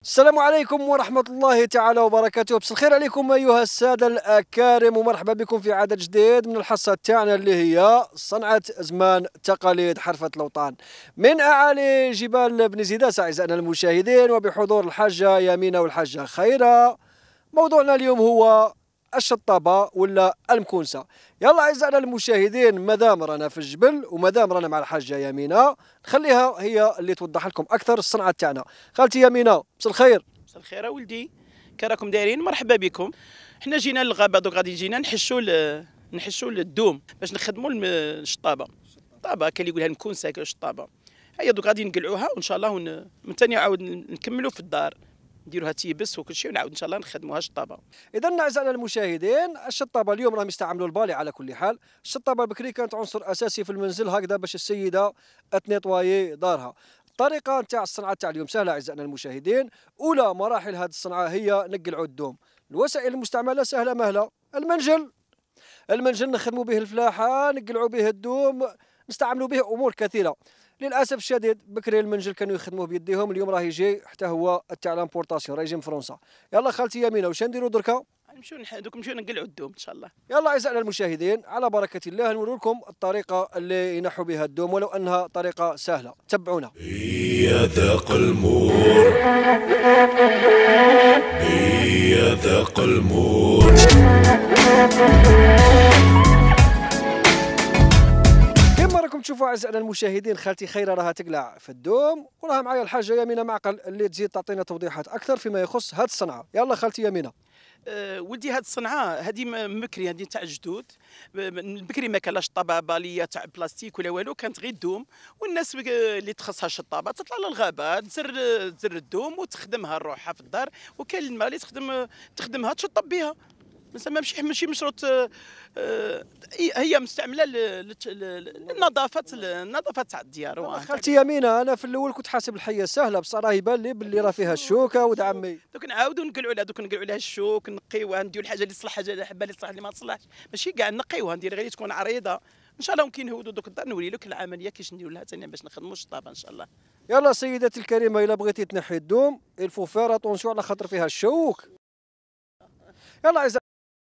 السلام عليكم ورحمة الله تعالى وبركاته. بس الخير عليكم أيها السادة الأكارم، ومرحبا بكم في عدد جديد من الحصة تاعنا اللي هي صنعة زمان تقاليد حرفة الأوطان من أعالي جبال بن زيداس. أعزائنا المشاهدين، وبحضور الحاجة يمينة والحاجة خيرة. موضوعنا اليوم هو الشطابة ولا المكونسة. يلا أعزائنا المشاهدين، مادام رانا في الجبل ومادام رانا مع الحاجة يمينة، نخليها هي اللي توضح لكم أكثر الصنعة تاعنا. خالتي يمينة، مساء الخير. مساء الخير ولدي، كي راكم دايرين؟ مرحبا بكم. حنا جينا للغابه دوك، غادي جينا نحشوا الدوم باش نخدموا الشطابه. الشطابه كاين اللي يقولها المكونسه الشطابه. هيا دوك غادي نقلعوها وان شاء الله من ثاني عاود نكملوا في الدار، نديروها تيبس وكل شيء ونعاود ان شاء الله نخدموها شطابه. إذا أعزائنا المشاهدين، الشطابة اليوم راهم يستعملوا البالي. على كل حال الشطابة بكري كانت عنصر أساسي في المنزل، هكذا باش السيدة تنيطوايي دارها. الطريقة نتاع الصنعة تاع اليوم سهلة أعزائنا المشاهدين. أولى مراحل هذه الصنعة هي نقلعوا الدوم. الوسائل المستعملة سهلة مهلة. المنجل نخدموا به الفلاحة، نقلعوا به الدوم، نستعملوا به أمور كثيرة. للاسف الشديد بكري المنجل كانوا يخدموه بيديهم، اليوم راه يجي حتى هو تاع لامبورطاسيون، راه يجي من فرنسا. يلا خالتي يمينه، واش نديروا دركا؟ نمشيو نقلعوا الدوم ان شاء الله. يلا اعزائنا المشاهدين، على بركه الله نوري لكم الطريقه اللي ينحوا بها الدوم، ولو انها طريقه سهله. تبعونا. هي ذاق المور، هي ذاق المور. كما راكم تشوفوا اعزائنا المشاهدين، خالتي خيره راها تقلع في الدوم، وراها معايا الحاجه يمينه معقل اللي تزيد تعطينا توضيحات اكثر فيما يخص هذه الصنعه. يلا خالتي يمينه. ولدي، هاد الصنعه هذه مكري، هذه تاع الجدود. بكري ما كانش طابه باليه تاع بلاستيك ولا والو، كانت غير الدوم. والناس اللي تخصها الشطابه تطلع للغابه تزر الدوم وتخدمها روحها في الدار، وكاين الماء اللي تخدمها تشطب بها. ماشي مشروط. هي مستعمله النظافه تاع الديار. خالتي يمينه، انا في الاول كنت حاسب الحيه سهله، بصح راه يبان لي باللي راه فيها الشوكه ولد عمي. دوك نعاودوا نقلعوا لها، نقلعوا لها الشوك، نقيوها، نديروا الحاجه اللي تصلح، حاجه الحبه اللي تصلح اللي ما تصلحش، ماشي كاع نقيوها، ندير غير تكون عريضه ان شاء الله. ممكن نهودوا دوك الدار نوري لك العمليه كيفاش نديروا لها ثاني باش نخدموا الشطابه ان شاء الله. يلا سيدتي الكريمه، الا بغيتي تنحي الدوم الفو فير اتونسيون على خاطر فيها الشوك. يلا عزيزي.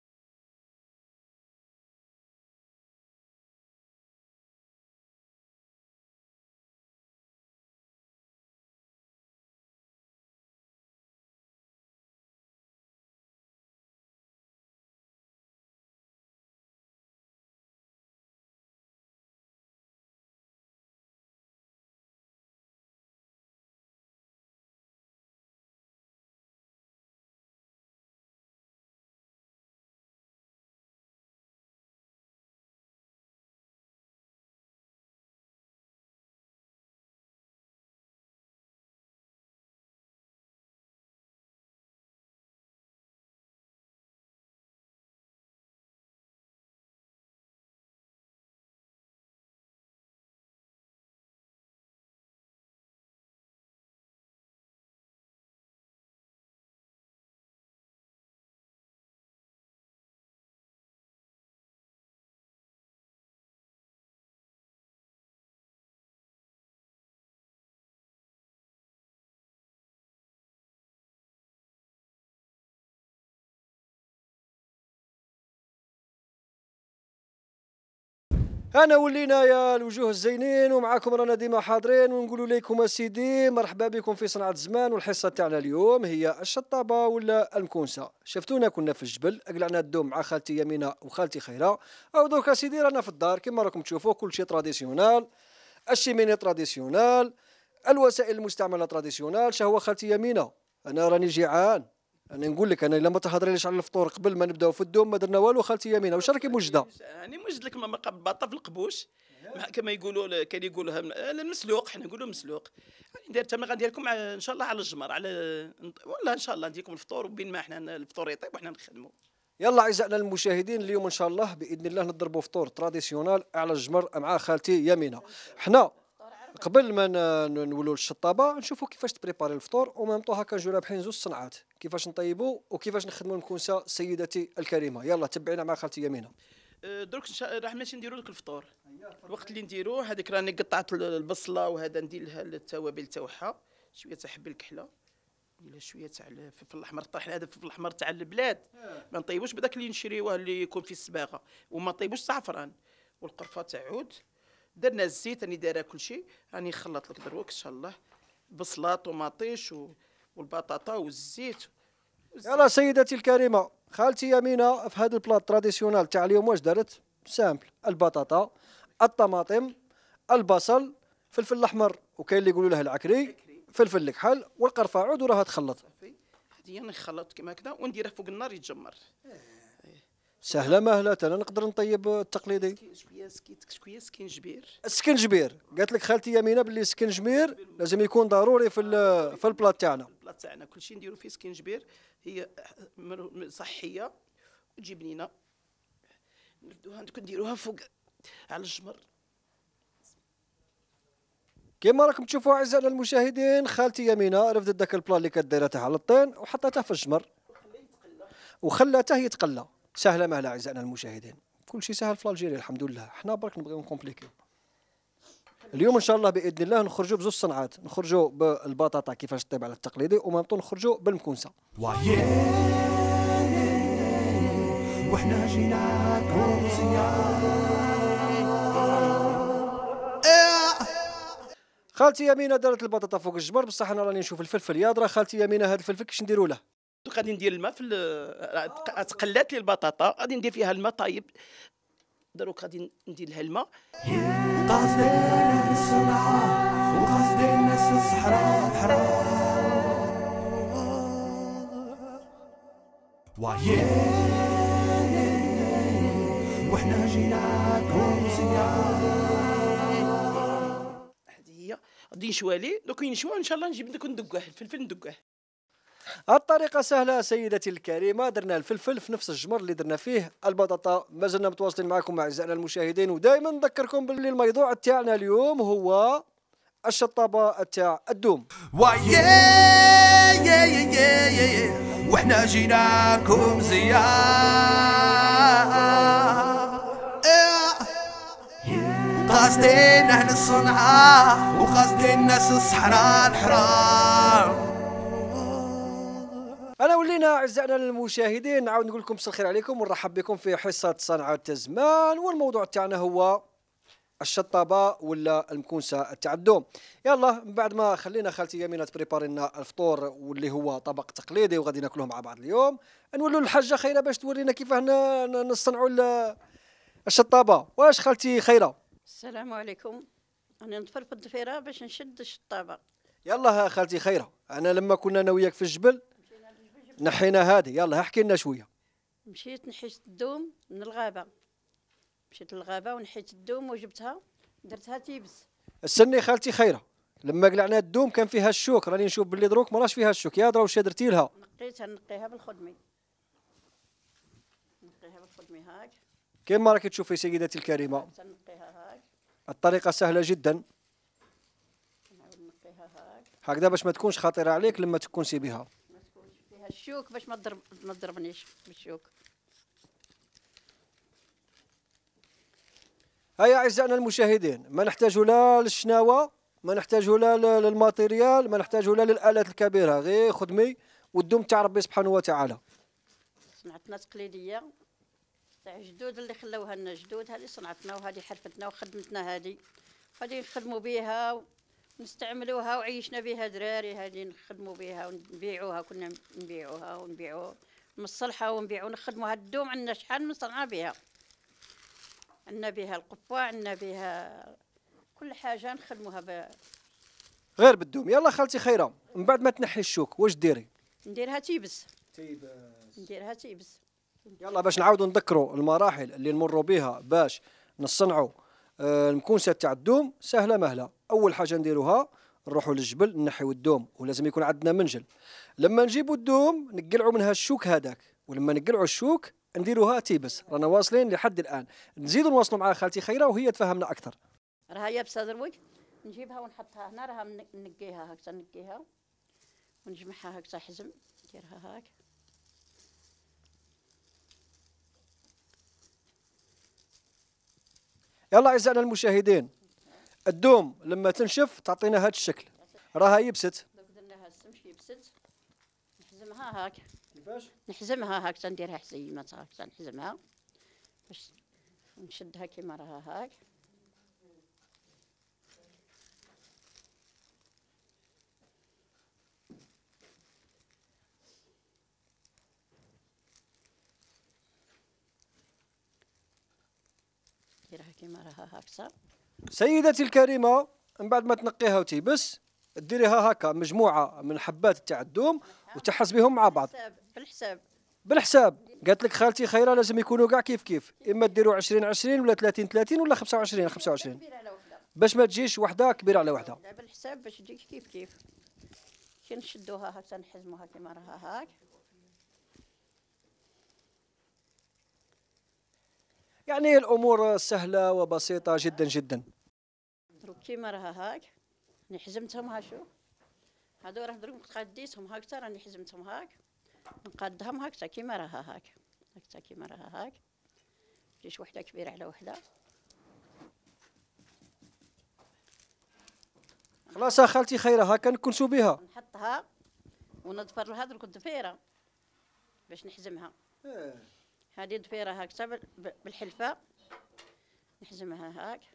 انا ولينا يا الوجوه الزينين، ومعاكم رانا ديما حاضرين ونقولوا لكم اسيدي مرحبا بكم في صنعة زمان. والحصة تاعنا اليوم هي الشطابة ولا المكونسة. شفتونا كنا في الجبل، اقلعنا الدوم مع خالتي يمينة وخالتي خيرة، او دوك اسيدي رانا في الدار كما راكم تشوفوا كل شيء تراديسيونال. الشيميني تراديسيونال، الوسائل المستعملة تراديسيونال. شهو خالتي يمينة، انا راني جيعان. انا نقول لك، انا الا ما تهضريليش على الفطور قبل ما نبداو في الدوم ما درنا والو. خالتي يمينه، واش راكي موجده؟ يعني موجد لك باطه في القبوش، كما يقولوا، كان يقولوها المسلوق، حنا نقولوا مسلوق. يعني ندير تما غندير لكم ان شاء الله على الجمر، على والله ان شاء الله ندير لكم الفطور، وبين ما احنا الفطور يطيب وحنا نخدموا. يلا اعزائنا المشاهدين، اليوم ان شاء الله باذن الله نضربوا فطور تراديسيونال على الجمر مع خالتي يمينه. حنا قبل ما نولوا للشطابه نشوفوا كيفاش تبريباري الفطور، وميم طو هكا نجيو رابحين زوج صنعات كيفاش نطيبوا وكيفاش نخدموا المكونسه سيدتي الكريمه. يلا تبعينا مع خالتي يمينه. درك راح ماشي نديروا لك الفطور. الوقت اللي نديروه هذيك راني قطعت البصله، وهذا ندير لها التوابل تاعها، شويه تاع حب الكحله، ولا شويه تاع الفلفل الاحمر الطاحن. هذا الفلفل الاحمر تاع البلاد، ما نطيبوش بداك اللي نشريوه اللي يكون في الصباغه، وما نطيبوش زعفران. والقرفه تاع عود، درنا الزيت راني دايره كل شيء، راني نخلط لك دروك ان شاء الله بصله طوماطيش والبطاطا والزيت. يلا سيدتي الكريمه، خالتي يمينه في هذا البلاط تراديسيونال تاع اليوم واش دارت؟ سامبل: البطاطا، الطماطم، البصل، فلفل الاحمر، وكاين اللي يقولوا له العكري، فلفل الكحل، والقرفه عود، وراها تخلط. صافي، هذه نخلط كما هكذا ونديرها فوق النار يتجمر. سهله ماهله، انا نقدر نطيب التقليدي. شويه سكيت شويه سكينجبير. السكنجبير، قالت لك خالتي يمينه باللي السكنجبير لازم يكون ضروري في البلاط تاعنا. البلاط تاعنا كلشي نديرو فيه سكينجبير، هي صحيه وتجي بنينه. نردوها نديروها فوق على الجمر. كما راكم تشوفوا اعزائنا المشاهدين، خالتي يمينه رفدت داك البلا اللي كديرها تاع على الطين وحطتها في الجمر وخلاته يتقلى. سهله ماهله اعزائنا المشاهدين، كل شيء سهل في الجيري الحمد لله، حنا برك نبغيو نكومبليكيو. اليوم ان شاء الله باذن الله نخرجوا بزوج صنعات، نخرجوا بالبطاطا كيفاش طيب على التقليدي، ومامطو نخرجوا بالمكونسه. وحنا جيناكم خالتي يمينه دارت البطاطا فوق الجمر، بصح انا راني نشوف الفلفل يا درا خالتي يمينه هذا الفلفل كيش نديروا له؟ غادي ندير الماء في تقلات لي البطاطا، غادي ندير فيها الماء طايب. دروك غادي ندير لها الماء. قاصدين الصنعاء وقاصدين الناس الصحراء الحرام. وحنا جيناكم هذه هي غادي نشوالي. دوك ينشوى ان شاء الله نجيب دوك ندقوه الفلفل ندقوه. الطريقة سهلة سيدتي الكريمة، درنا الفلفل في نفس الجمر اللي درنا فيه البطاطا. مازلنا متواصلين معكم أعزائنا المشاهدين، ودائما نذكركم باللي الموضوع تاعنا اليوم هو الشطابة تاع الدوم. وحنا جيناكم قاصدين اهل الصنعاء وقاصدين ناس الصحراء الحرام. أنا ولينا أعزائنا المشاهدين نعاود نقول لكم مساء الخير عليكم ونرحب بكم في حصة صنعة زمان، والموضوع تاعنا هو الشطابة ولا المكونسة تاع الدوم. يلا من بعد ما خلينا خالتي يمينة تبريباري لنا الفطور واللي هو طبق تقليدي وغادي ناكلوه مع بعض اليوم، نولوا الحاجة خيرة باش تورينا كيفاه نصنعوا الشطابة. واش خالتي خيرة؟ السلام عليكم. أنا نطفر في الضفيرة باش نشد الشطابة. يلا خالتي خيرة، أنا لما كنا أنا وياك في الجبل نحينا هذه، يلا احكي لنا شوية. مشيت نحيت الدوم من الغابة، مشيت للغابة ونحيت الدوم وجبتها درتها تيبس. استني خالتي خيرة، لما قلعنا الدوم كان فيها الشوك، راني نشوف باللي دروك ما راش فيها الشوك، يا درا واش درتي لها؟ نقيها بالخدمي، نقيها بالخدمي هاك كيما راكي تشوفي سيدتي الكريمة. نقيها هاك، الطريقة سهلة جدا، نعاود نقيها هاك هكذا باش ما تكونش خطيرة عليك لما تكونسي بها. ما تكونش فيها الشوك باش ما تضربنيش بالشوك. هيا أعزائنا المشاهدين، ما نحتاج لا للشناوة، ما نحتاج لا للماتيريال، ما نحتاج لا للآلات الكبيرة، غير خدمي والدوم تاع ربي سبحانه وتعالى. صنعتنا تقليدية تاع جدود اللي خلوها لنا جدود، هذه صنعتنا وهذه حرفتنا وخدمتنا، هذه نخدموا بها ونستعملوها وعيشنا بها دراري، هذه نخدموا بها ونبيعوها، كنا نبيعوا من الصلحة ونبيعوا نخدموا هاد الدوم. عندنا شحال من صنعة بها، عندنا بها القفة، عندنا بها كل حاجة نخدموها غير بالدوم. يلا خالتي خيرة، من بعد ما تنحي الشوك واش ديري؟ نديرها تيبس. نديرها تيبس. يلا باش نعاودوا نذكروا المراحل اللي نمروا بها باش نصنعوا المكونسة تاع الدوم. سهلة مهلة، أول حاجة نديروها نروحوا للجبل نحيوا الدوم، ولازم يكون عندنا منجل. لما نجيبوا الدوم نقلعوا منها الشوك هذاك، ولما نقلعوا الشوك نديروها تيبس. رانا واصلين لحد الآن، نزيدوا نواصلوا مع خالتي خيرة وهي تفهمنا أكثر. راها يابسة دروك، نجيبها ونحطها هنا، راها نقيها هكذا، نقيها ونجمعها هكذا حزم، نديرها هاك. يلا أعزائنا المشاهدين، الدوم لما تنشف تعطينا هذا الشكل، راها يبست. درناها السمش يبست. ها هاك كيفاش؟ نحزمها هاك، نديرها حزيمات هاك، نحزمها باش نشدها كيما راها هاك. نديرها كيما راها هاكسا. سيدتي الكريمة، من بعد ما تنقيها وتيبس ديريها هكا مجموعة من حبات تاع الدوم وتحسبيهم مع بعض بالحساب. بالحساب. قالت لك خالتي خيرة لازم يكونوا كاع كيف كيف، اما ديروا 20 20 ولا 30 30 ولا 25 25 كبيرة على وحدة. باش ما تجيش وحده كبيرة على وحده. بالحساب باش تجيك كيف كيف. كي نشدوها هكا نحزموها كيما راها هاك. يعني الامور سهلة وبسيطة جدا جدا. دروك كيما راها هاك راني حزمتهم. ها شوف هادو راه دروك قاديتهم هكذا، راني حزمتهم هاك نقادهم هكذا كيما راها هاك، هكذا كيما راها هاك. تجيش وحده كبيره على وحده. خلاص خالتي خيرة هكا نكنسوا بها. نحطها ونضفر لها دروك الضفيره باش نحزمها. هذه ضفيره هكذا بالحلفه نحزمها هاك.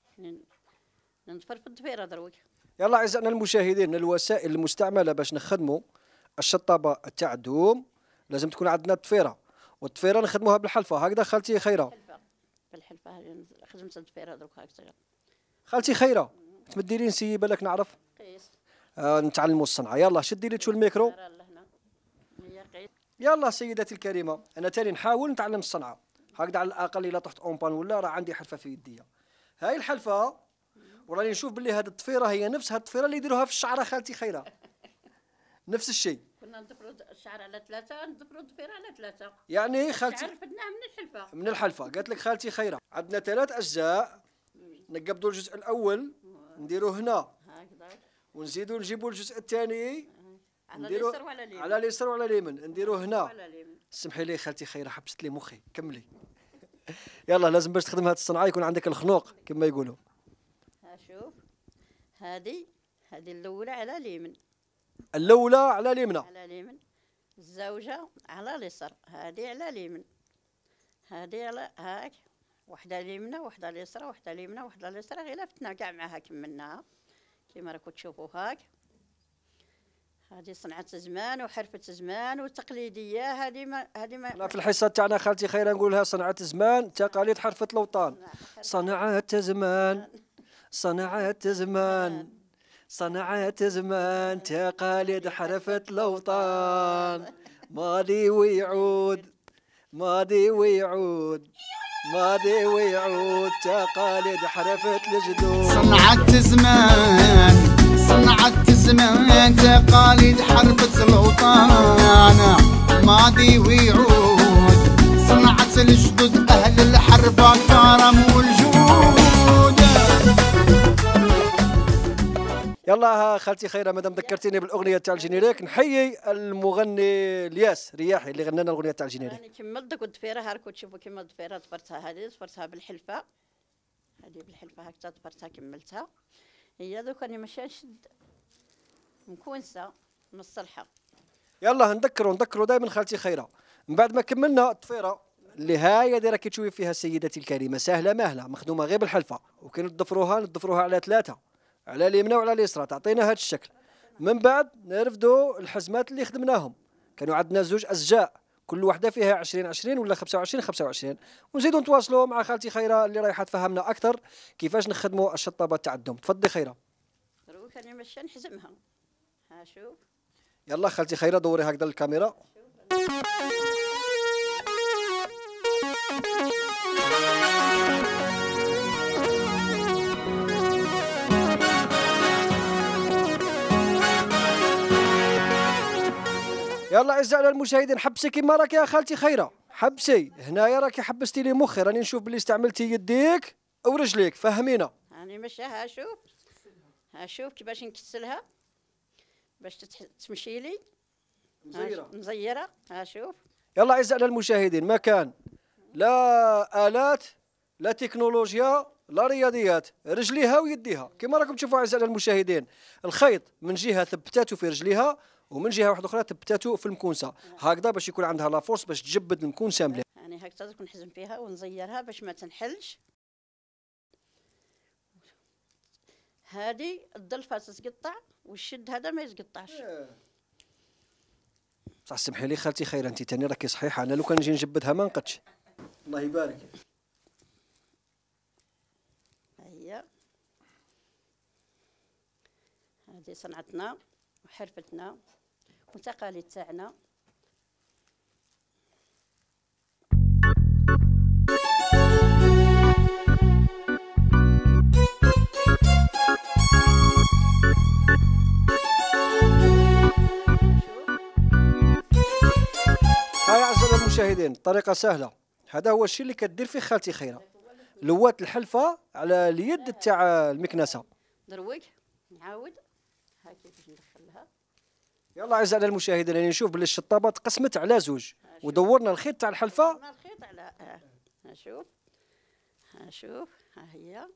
نضفر في الضفيره دروك. يلا اعزائنا المشاهدين، الوسائل المستعملة باش نخدموا الشطابة تاع الدوم لازم تكون عندنا الضفيرة، والضفيرة نخدموها بالحلفة هكذا. خالتي خيرة بالحلفه هذه خدمت الضفيره دروك هكذا. خالتي خيرة تمدي لي نسيي بالك نعرف قيس نتعلموا الصنعة. يلا شدي لي تشو الميكرو. لهنا هي قيس. يلا سيدتي الكريمة، أنا تاني نحاول نتعلم الصنعة هكذا على الأقل. إلا طحت أون بان ولا راه عندي حلفة في يديا. هاي الحلفة وراني نشوف باللي هذه الضفيرة هي نفس هذه الضفيرة اللي يديروها في الشعرة خالتي خيرة. نفس الشيء. كنا نضفروا الشعر على ثلاثة، نضفروا الضفيرة على ثلاثة. يعني خالتي الشعر فدناه من الحلفة. من الحلفة. قالت لك خالتي خيرة عندنا 3 أجزاء، نقبضوا الجزء الأول نديروه هنا هكذا ونزيدوا نجيبوا الجزء الثاني على اليسر وعلى اليمين. على اليسر وعلى اليمين نديروه هنا. وعلى اليمين. سمحي لي خالتي خيرة حبست لي مخي، كملي. يلا لازم باش تخدم هذه الصنعة يكون عندك الخنوق كما يقولوا. ها شوف هذه الأولى على اليمين. الأولى على اليمنى. على اليمين. الزوجة على اليسر. هذه على اليمين. هذه على هاك. وحدة اليمنى وحدة اليسرى، وحدة اليمنى وحدة اليسرى، غير لفتنا كاع معاها كملناها كيما راكم تشوفوا هاك. هذه صنعة زمان وحرفة زمان وتقليدية. هذه ما أنا في الحصة تاعنا خالتي خيرة نقولها صنعة زمان تقاليد حرفة الأوطان. صنعة زمان صنعة زمان صنعة زمان تقاليد حرفة الأوطان. ماضي ويعود ماضي ويعود ماضي ويعود تقاليد حرفة الجدود. صنعة زمان صنعة زمان تقاليد حرفة الأوطان. ماضي ويعود صنعة الجدود أهل الحرفة الكرم والجود. يلا خالتي خيرة مادام ذكرتيني بالاغنيه تاع الجينيريك، نحيي المغني الياس رياحي اللي غنى لنا الاغنيه تاع الجينيريك. راني كملت دوك الضفيره. ها راكم تشوفوا كيما الضفيره ضفرتها. هذه ضفرتها بالحلفه. هذه بالحلفه هكذا ضفرتها كملتها. هي دوك راني ماشيه نشد مكونسه مصلحه. يلا نذكروا دائما خالتي خيرة من بعد ما كملنا الضفيره اللي هاي اللي راكي تشوفي فيها سيدتي الكريمه سهله ماهله مخدومه غير بالحلفه، وكي نضفروها على 3 على اليمنى وعلى اليسرى تعطينا هذا الشكل. من بعد نرفدوا الحزمات اللي خدمناهم، كانوا عندنا 2 أسجاء كل واحده فيها 20 20 ولا 25 25، ونزيدوا نتواصلوا مع خالتي خيرة اللي رايحه تفهمنا اكثر كيفاش نخدموا الشطابه تاع الدوم. تفضلي خيرة. دروك راني ماشيه نحزمها. ها شوف. يلا خالتي خيرة دوري هكذا الكاميرا. يلا اعزائنا المشاهدين حبسي كيما راكي يا خالتي خيرة، حبسي هنايا راكي حبستي لي مخي، راني نشوف باللي استعملتي يديك ورجليك، فهمينا. راني ماشيه. ها شوف كيفاش نكسلها باش تمشي لي مزيره. ها شوف. يلا اعزائنا المشاهدين، ما كان لا آلات لا تكنولوجيا لا رياضيات، رجليها ويديها كما راكم تشوفوا اعزائنا المشاهدين. الخيط من جهه ثبتاته في رجليها ومن جهه واحده اخرى تبتاتو في المكونسه هكذا باش يكون عندها لا فورس باش تجبد المكونسه مليح. يعني هكذا تكون نحزم فيها ونزيرها باش ما تنحلش. هذه الضلفه تتقطع والشد هذا ما يتقطعش. بصح سمحي لي خالتي خير، انت تاني راكي صحيحه، انا لو كان نجي نجبدها ما نقدش. الله يبارك. هي هذه صنعتنا وحرفتنا وتقاليد تاعنا. هاي أعزائي المشاهدين طريقة سهلة، هذا هو الشيء اللي كدير فيه خالتي خيرة، لوات الحلفة على اليد تاع المكنسة. دروك نعاود ها كيفاش ندخلها. يلا أعزائي المشاهدين يعني نشوف بلي الشطابة تقسمت على زوج ودورنا الخيط تاع الحلفة. الخيط على ها شوف ها شوف ها هي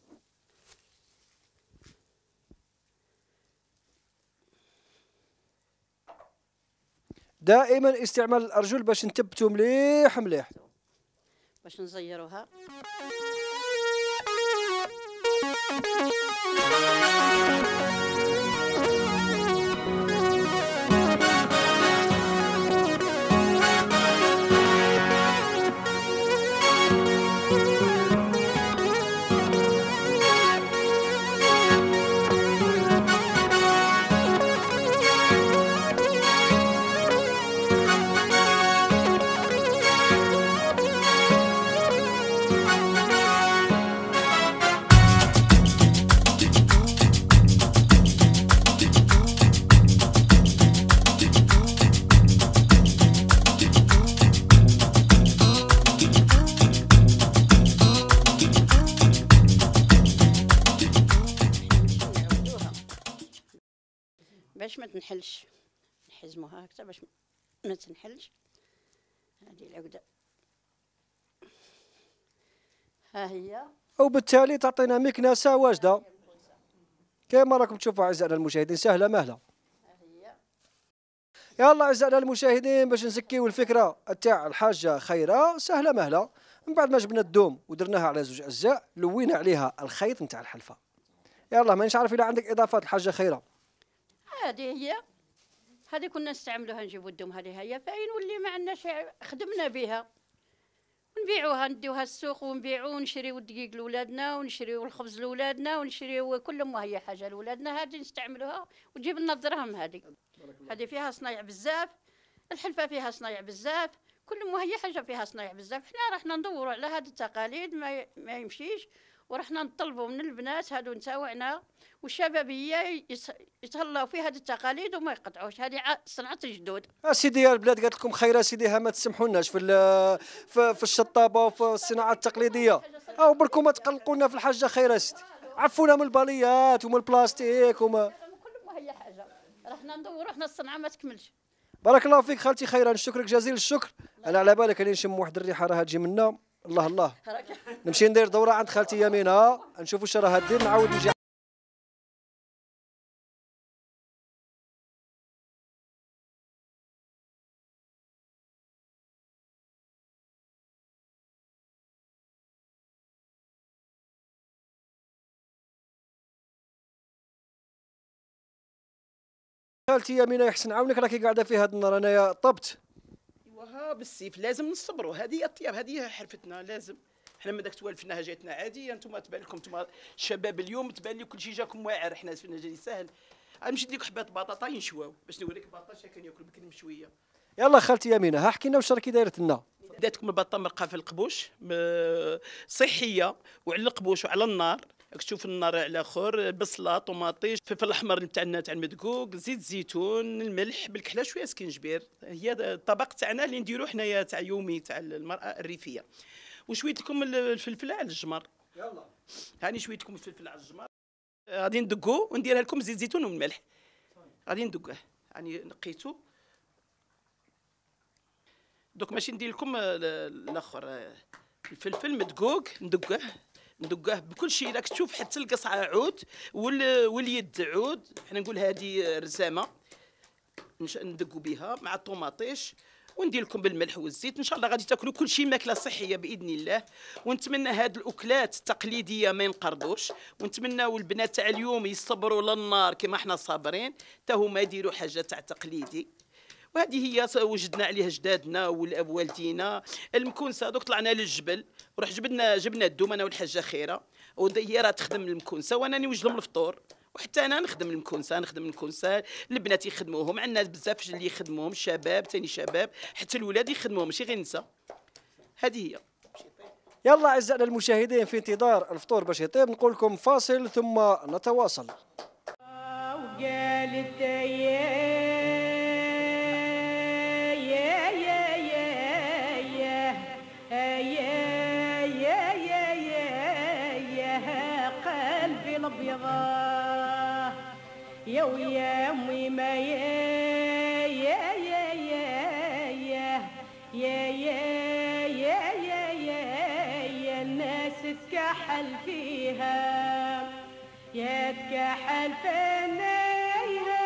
دائما استعمال الأرجل باش نثبتوا مليح مليح باش نزيروها. باش ما تنحلش نحزموها هكذا باش ما تنحلش. هذه العقدة ها هي، وبالتالي تعطينا مكنسة واجدة كما راكم تشوفوا أعزائنا المشاهدين، سهلة مهلة. يلا أعزائنا المشاهدين باش نزكيو الفكرة تاع الحاجة خيرة، سهلة مهلة. من بعد ما جبنا الدوم ودرناها على زوج أجزاء لوينا عليها الخيط نتاع الحلفة. يلا مانيش عارف إذا عندك إضافات الحاجة خيرة. هذه هي، هذه كنا نستعملوها نجيبوا الدم، هذه هي فاين واللي ما عندناش خدمنا بها ونبيعوها، نديوها السوق ونبيعو ونشريو الدقيق لولادنا ونشريو الخبز لولادنا ونشريو كل ما هي حاجه لولادنا، هذه نستعملوها وتجيب لنا الدراهم. هذه فيها صنايع بزاف، الحلفه فيها صنايع بزاف، كل ما هي حاجه فيها صنايع بزاف. حنا رحنا ندوروا على هذه التقاليد ما يمشيش، ورحنا نطلبوا من البنات هادو نتاوعنا والشبابيه يتهلاو في هذه التقاليد وما يقطعوش. هذه صنعه الجدود. سيدي يا البلاد قالت لكم خيرة سيدي، ها ما تسمحولناش في الشطابه وفي الصناعه التقليديه، او بركم ما تقلقونا في الحاجه خيرة سيدي، عفونا من الباليات ومن البلاستيك وما كل ما هي حاجه رحنا ندوروا، احنا الصنعه ما تكملش. بارك الله فيك خالتي خيرة، نشكرك جزيل الشكر. انا على بالك راني نشم واحد الريحه راها تجي منا. الله الله، نمشي ندير دوره عند خالتي يمينه نشوفوا واش راها دير، نعاود نجي. خالتي يمينه يحسن عاونك، راكي قاعده في هذا النار انايا طبت. وها بالسيف لازم نصبروا، هذه الطياب، هذه حرفتنا لازم. حنا من داك توالفناها جاتنا عاديه، انتم تبان لكم انتم الشباب اليوم تبان لي كل شيء جاكم واعر، حنا فينا جاي ساهل. غنمشي نديك حبات بطاطا ينشواو باش نوريك البطاطا كان ياكل بكري مشويه. يلا خالتي يمينه ها حكينا واش راكي دايره لنا. داتكم البطه مرقه في القبوش صحيه وعلى القبوش وعلى النار، راك تشوف النار على اخر، بصله طوماطيش الفلفل الاحمر تاعنا تاع المدقوق، زيت زيتون، الملح بالكحله شويه سكنجبير. هي الطبق تاعنا اللي نديرو حنايا تاع يومي تاع المراه الريفيه. وشويت لكم الفلفل على الجمر. يلا هاني شويت لكم الفلفل على الجمر، غادي ندقو ونديرها لكم زيت زيتون والملح. غادي ندقوه، يعني نقيتو دوك ماشي ندير لكم الاخر الفلفل مدقوق، ندقوه بكل شيء. راك تشوف حتى القصعه عود واليد عود، حنا نقول هذه رزامه. ندقوا بها مع الطوماطيش، وندير لكم بالملح والزيت. ان شاء الله غادي تاكلوا كل شيء ماكله صحيه باذن الله. ونتمنى هاد الاكلات التقليديه ما ينقرضوش، ونتمناو البنات تاع اليوم يصبروا للنار كما احنا صابرين، حتى هما يديروا حاجه تاع تقليدي. وهذه هي وجدنا عليها جدادنا والوالدينا. المكونسه دوك طلعنا للجبل وروح جبنا الدوم انا والحاجه خيره، وهي راه تخدم المكونسه وانا نوجد لهم الفطور، وحتى انا نخدم المكونسه البنات يخدموهم. عندنا بزاف اللي يخدموهم، شباب ثاني شباب، حتى الولاد يخدموهم ماشي غير نساء. هذه هي. يلا اعزائنا المشاهدين في انتظار الفطور باش يطيب، نقول لكم فاصل ثم نتواصل. وقالت قلبي الابيض يا ويا امي ما يا الناس تكحل فيها، يا تكحل فنايها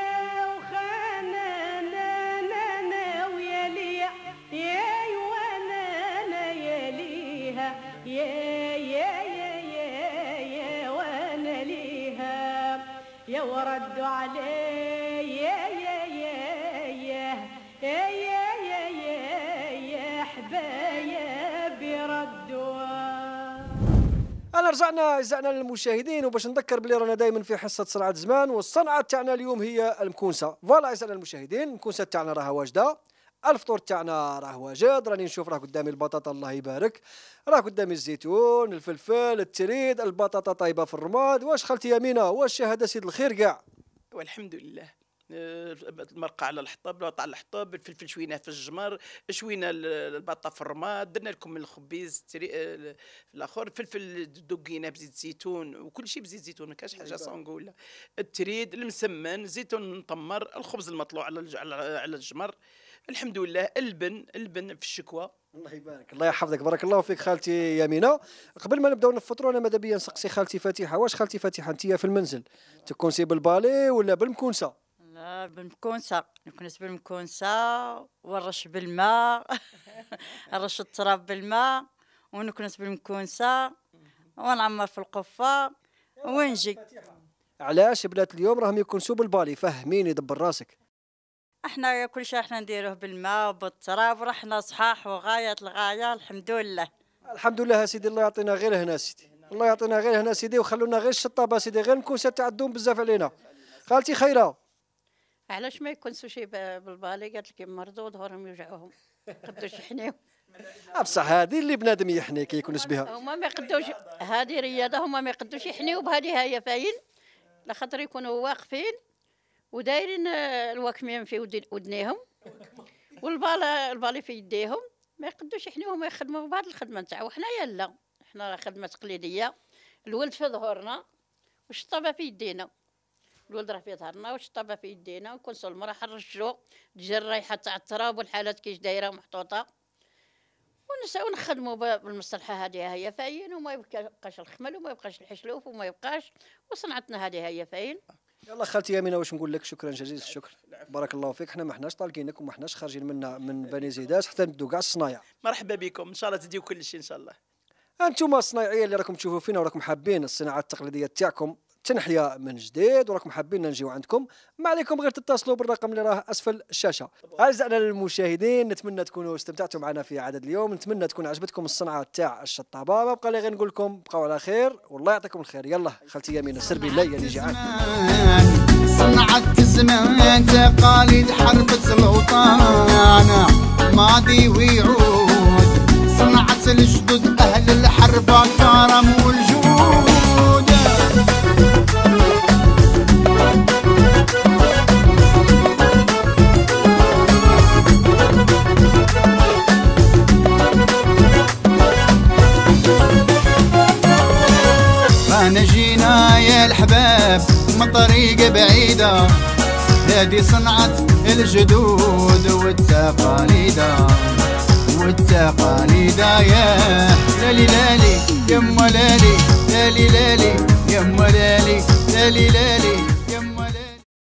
وخانانا ويا ليا يا وانا يا ليها يا وانا ليها يا وردوا علي يا حبايبي ردوا. انا رجعنا اعزائنا المشاهدين، وباش نذكر بلي رانا دائما في حصه صنعه زمان، والصنعه تاعنا اليوم هي المكونسه. فوالا اعزائنا المشاهدين، المكونسه تاعنا راها واجده، الفطور تاعنا راه واجد. راني نشوف راه قدامي البطاطا الله يبارك، راه قدامي الزيتون، الفلفل، التريد، البطاطا طايبه في الرماد. واش خالتي يمينه، واش هذا سيد الخير كاع؟ والحمد لله. المرقه على الحطب، البطاطا على الحطب، الفلفل شويناه في الجمر، شوينا البطه في الرماد، درنا لكم الخبيز الاخر، الفلفل دقيناه بزيت زيتون وكل شيء بزيت زيتون، ما كاش حاجه صنقوله. التريد المسمن، زيتون مطمر، الخبز المطلوع على الجمر. الحمد لله. البن في الشكوى. الله يبارك، الله يحفظك، بارك الله فيك خالتي يمينه. قبل ما نبداو نفطروا انا ماذا بيا نسقسي خالتي فاتحه، واش خالتي فاتحه انت في المنزل تكونسي بالبالي ولا بالمكونسه؟ لا بالمكونسه، نكنس بالمكونسه ونرش بالماء نرش التراب بالماء ونكنس بالمكونسه ونعمر في القفه ونجي. علاش بنات اليوم راهم يكونسوا بالبالي؟ فهميني دبر راسك. احنا كل شيء احنا نديروه بالماء وبالتراب ورحنا صحاح وغايه الغايه الحمد لله. الحمد لله سيدي، الله يعطينا غير هنا سيدي، الله يعطينا غير هنا سيدي، وخلونا غير الشطابه سيدي، غير المكونسه تاع الدوم بزاف علينا. خالتي خيره، علاش ما يكونسوا شي بالبالي؟ قالت لك مرضوا ظهورهم يوجعوهم قدوش يحنيو. بصح هذه اللي بنادم يحنيك يكونس بها. هما ما يقدوش، هذه رياضه، هما ما يقدوش يحنيو بهذه هي فاين، لخاطر يكونوا واقفين ودايرين الواكمين في ودنيهم والبالي في يديهم، ما يقدوش يحنيوهم يخدموا بهذه الخدمه نتاعو. حنايا لا، حنا خدمه تقليديه، الولد في ظهورنا والشطابه في يدينا، الولد راه في ظهرنا والشطابه في يدينا، ونكونسوا المراه نرشوا تجي الريحه تاع التراب والحالات كيش دايره محطوطه، ونساو نخدموا بالمصلحه هذه هي فاين، وما يبقاش الخمل وما يبقاش الحشلوف وما يبقاش، وصنعتنا هذه هي فاين. يلا خالتي يمينه، واش نقول لك؟ شكرا جزيل الشكر، بارك الله فيك. حنا ما حناش طالقينك وما حناش خارجين من بني زيداس حتى نبدو كاع الصنايع. مرحبا بكم، ان شاء الله تديو كل شيء ان شاء الله. انتم الصنايعيه اللي راكم تشوفوا فينا وراكم حابين الصناعات التقليديه تاعكم تنحيا من جديد وراكم حابين نجيو عندكم، ما عليكم غير تتصلوا بالرقم اللي راه اسفل الشاشه. اعزائنا المشاهدين، نتمنى تكونوا استمتعتوا معنا في عدد اليوم، نتمنى تكون عجبتكم الصنعه تاع الشطابه. ما بقى لي غير نقول لكم بقاو على خير والله يعطيكم الخير. يلا خالتي يمين السر بالله يا اللي جيعان. صنعت زمان تقاليد حربة الوطن ماضي ويعود، صنعت الجدد اهل الحربة كرم والجود. انا جينا يا الحباب من طريق بعيدة، هذه صنعة الجدود والتقاليد يا لالي لالي يما لالي لالي لالي يما لالي لالي لالي